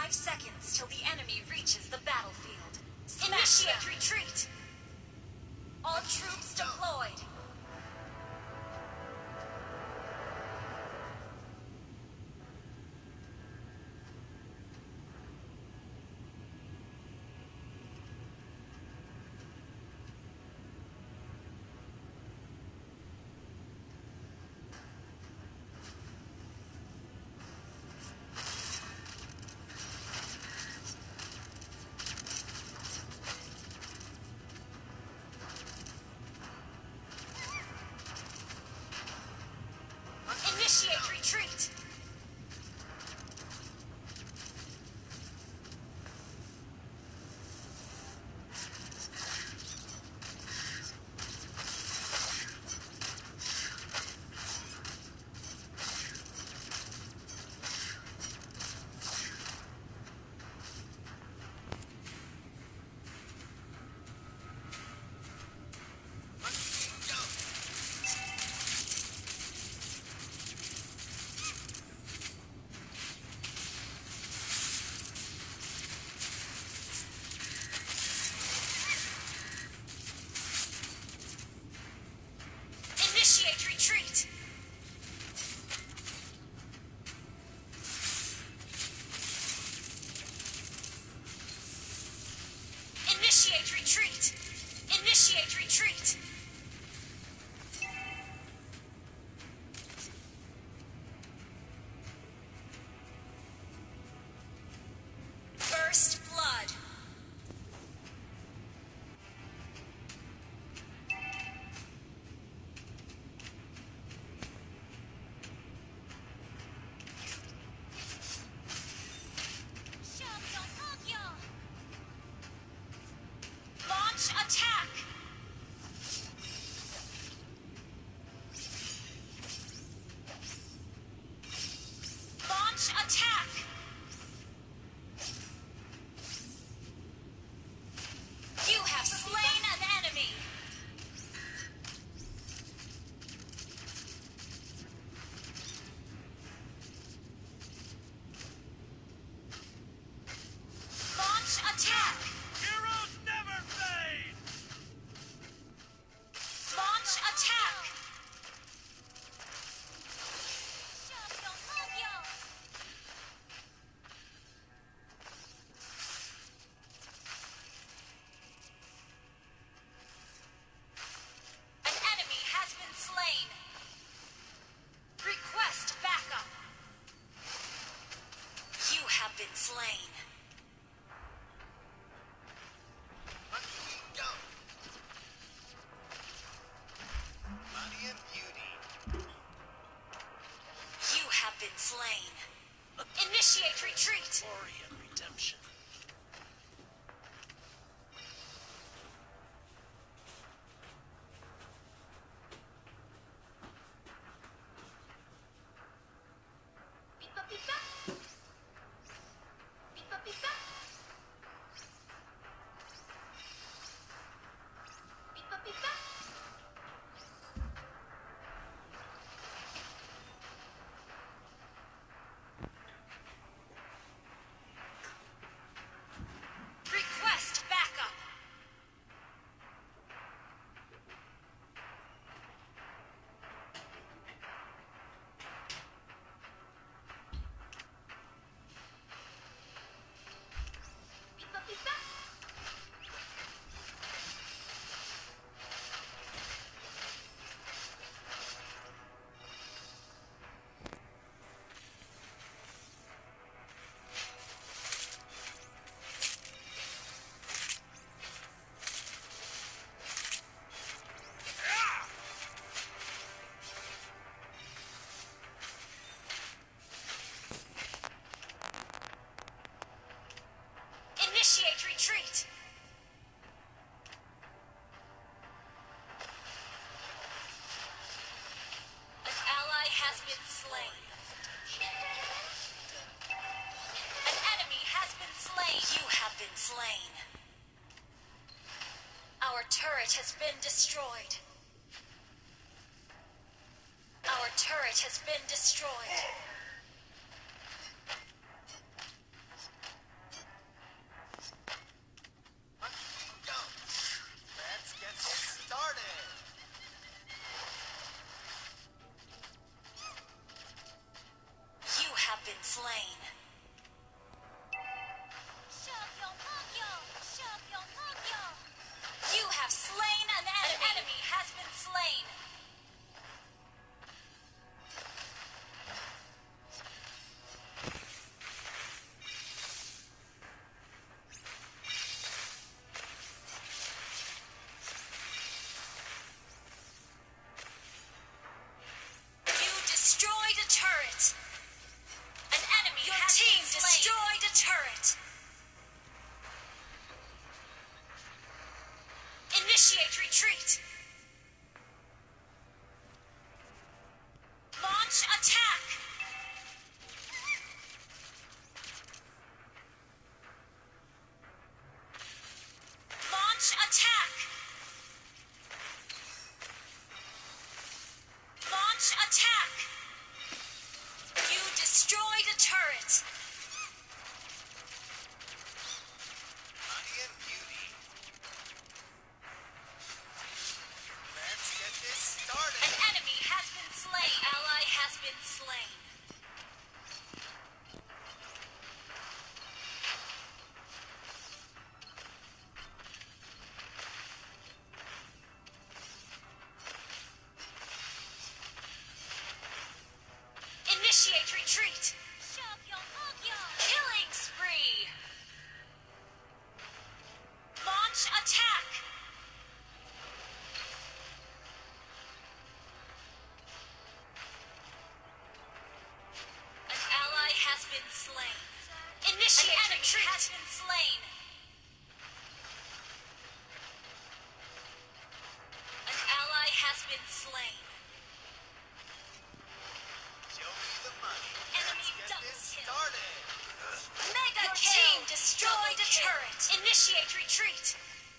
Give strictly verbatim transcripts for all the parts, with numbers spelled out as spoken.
Five seconds till the enemy reaches the battlefield. Initiate retreat! All troops deployed! Initiate retreat! Initiate retreat! Initiate retreat! Initiate retreat! First blood! Launch attack! Launch attack! You have slain an enemy! Launch attack! Heroes never fade! Launch attack! An enemy has been slain. Request backup. You have been slain. Money and beauty. You have been slain. Initiate retreat. Glory and redemption. Pipa pipa. Pipa pipa. Pipa pipa. Request backup. Pipa pipa. Initiate retreat! An ally has been slain. An enemy has been slain. You have been slain. Our turret has been destroyed. Our turret has been destroyed. turret. An enemy Your has team been destroyed a turret. Initiate retreat. Launch attack. Launch attack. Launch attack. You destroyed a turret. Money and beauty. Let's get this started. An enemy has been slain. An ally has been slain. Initiate retreat. Killing spree. Launch attack. An ally has been slain. Initiate An enemy retreat. Has been slain. An ally has been slain. Show me the money. Enemy Let's get double this kill. started. Mega Your kill. Team destroyed a turret. Initiate retreat.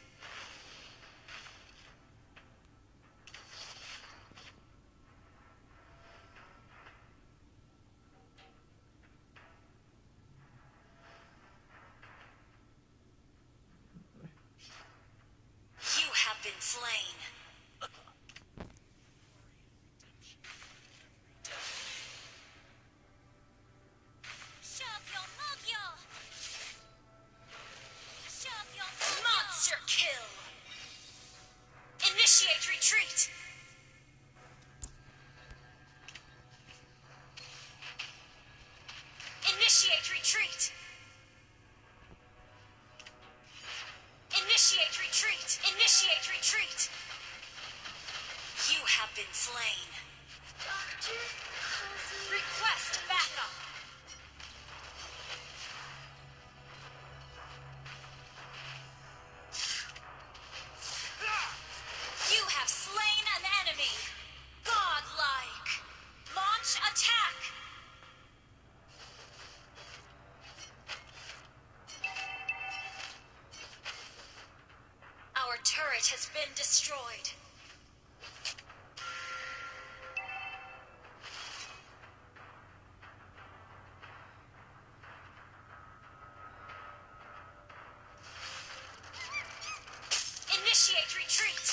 You have been slain. Monster kill. Initiate retreat. Initiate retreat. Initiate retreat. Initiate retreat. You have been slain. Request backup. You have slain an enemy. Godlike. Launch attack. Our turret has been destroyed. Initiate retreat.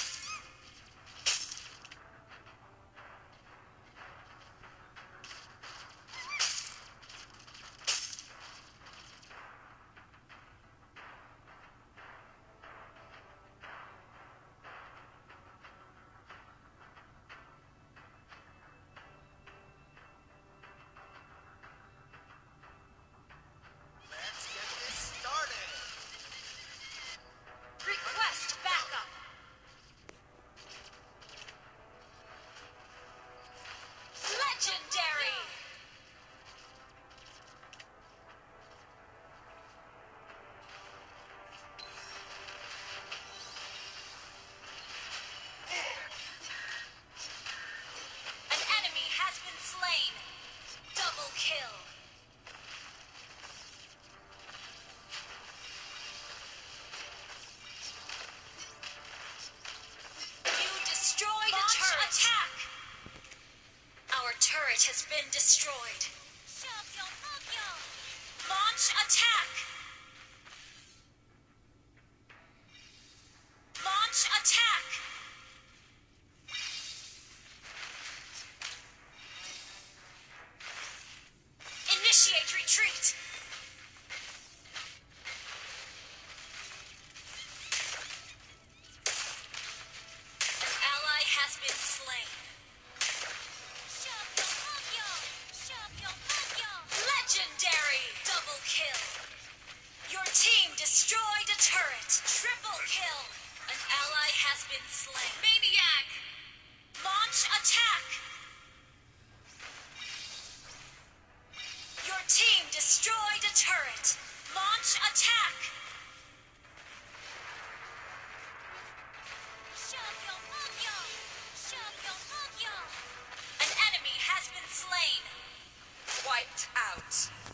Let's get this started. Request backup. Legendary. An enemy has been slain. Double kill. You destroyed a turret. Attack. Our turret has been destroyed. Launch attack. Launch attack. Initiate retreat. An ally has been slain. Legendary! Double kill. Your team destroyed a turret. Triple kill. An ally has been slain. turret. Launch attack. Shogyo-mogyo! Shogyo-mogyo! An enemy has been slain. Wiped out.